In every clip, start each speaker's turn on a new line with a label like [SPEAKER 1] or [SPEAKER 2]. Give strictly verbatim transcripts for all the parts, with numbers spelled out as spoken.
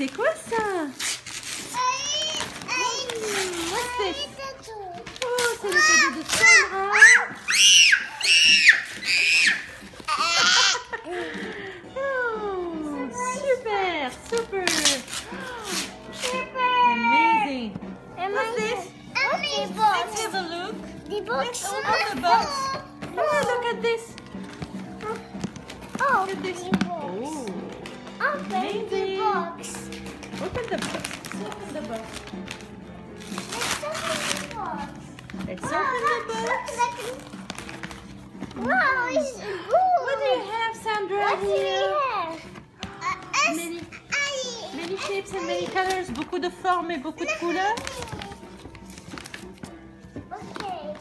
[SPEAKER 1] c'est quoi ça? What's this? Oh, c'est le cadeau de Sandra. Oh, super, super. Amazing. What's this? Let's have a look.
[SPEAKER 2] The box.
[SPEAKER 1] Let's open the box. Oh, look at this.
[SPEAKER 2] Oh,
[SPEAKER 1] Look at this.
[SPEAKER 2] the box.
[SPEAKER 1] Oh,
[SPEAKER 2] Open the
[SPEAKER 1] amazing.
[SPEAKER 2] box.
[SPEAKER 1] Open the box. Let's open the box.
[SPEAKER 2] Let's open the box.
[SPEAKER 1] Let's open the box.
[SPEAKER 2] Wow, it's good.
[SPEAKER 1] What do you have, Sandra?
[SPEAKER 2] What do we
[SPEAKER 1] Here?
[SPEAKER 2] have? Uh,
[SPEAKER 1] Many,
[SPEAKER 2] S I
[SPEAKER 1] many shapes and many colors. Beaucoup de formes et beaucoup de couleurs.
[SPEAKER 2] Okay.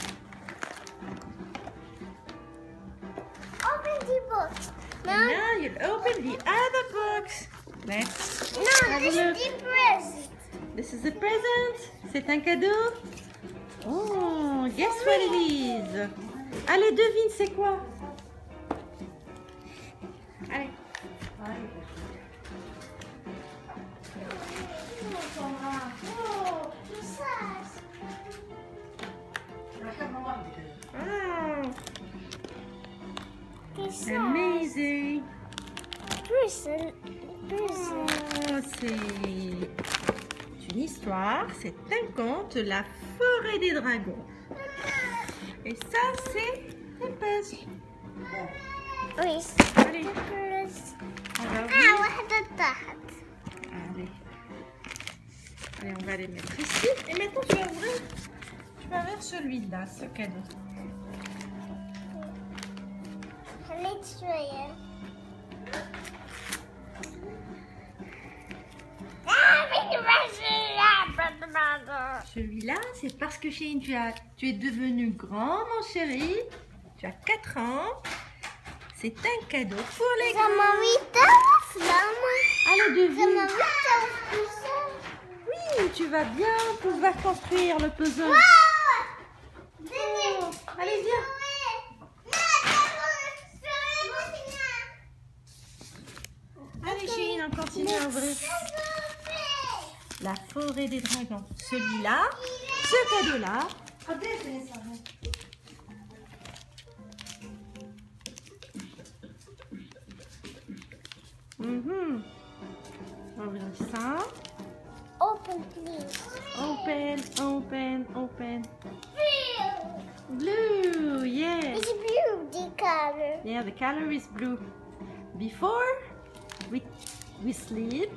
[SPEAKER 2] Open the box. Now,
[SPEAKER 1] Now you open the other box. Let's
[SPEAKER 2] now
[SPEAKER 1] have
[SPEAKER 2] this
[SPEAKER 1] a
[SPEAKER 2] is
[SPEAKER 1] look.
[SPEAKER 2] the present.
[SPEAKER 1] This is a present. C'est un cadeau. Oh, guess what it is? Allez, devine, c'est quoi? Allez.
[SPEAKER 2] Oh, the size.
[SPEAKER 1] Oh,
[SPEAKER 2] The size.
[SPEAKER 1] amazing.
[SPEAKER 2] Present. Present.
[SPEAKER 1] Oh, c'est une histoire, c'est un conte, la forêt des dragons. Et ça, c'est un puzzle.
[SPEAKER 2] Oui.
[SPEAKER 1] Allez,
[SPEAKER 2] Ah,
[SPEAKER 1] alors, oui.
[SPEAKER 2] واحدة تحت.
[SPEAKER 1] Allez. Allez, on va les mettre ici. Et maintenant, tu vas ouvrir. Tu vas ouvrir celui-là, ce cadeau.
[SPEAKER 2] خليت شوية.
[SPEAKER 1] Celui-là, c'est parce que Cheyenne, tu, as, tu es devenu grand, mon chéri. Tu as quatre ans. C'est un cadeau pour les grands. Allez, devine. Oui, tu vas bien pouvoir construire le puzzle. Oh, allez, viens. Allez, Cheyenne, on continue à ouvrir. La forêt des dragons. Celui-là, ce cadeau-là. Mhm. On va ouvrir ça.
[SPEAKER 2] Open please.
[SPEAKER 1] Open, open, open. Blue, yes.
[SPEAKER 2] It's blue, the color.
[SPEAKER 1] Yeah, the color is blue. Before we, we sleep,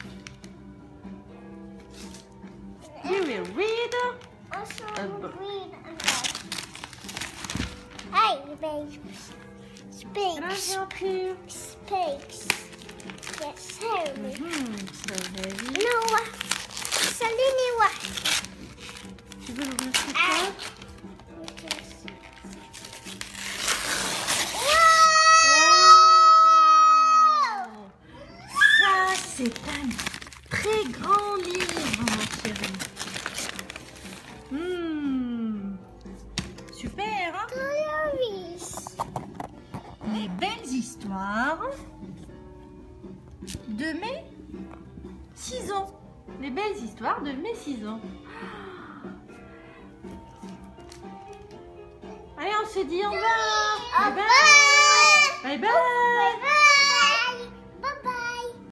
[SPEAKER 1] we will read.
[SPEAKER 2] Also
[SPEAKER 1] A book.
[SPEAKER 2] green and white. Hey, babe.
[SPEAKER 1] Can I
[SPEAKER 2] Spikes.
[SPEAKER 1] help you?
[SPEAKER 2] Spikes. Yes, heavy.
[SPEAKER 1] Hmm, so heavy.
[SPEAKER 2] No, Salini واحد.
[SPEAKER 1] Tu veux l'ouvrir sur toi? Wow! Ça, c'est un très grand livre, mon chéri. Hmm. Super, hein?
[SPEAKER 2] Coloris.
[SPEAKER 1] Les belles histoires de mes six ans. Les belles histoires de mes six ans. Allez, on se dit au revoir.
[SPEAKER 2] Au
[SPEAKER 1] Bye bye.
[SPEAKER 2] revoir.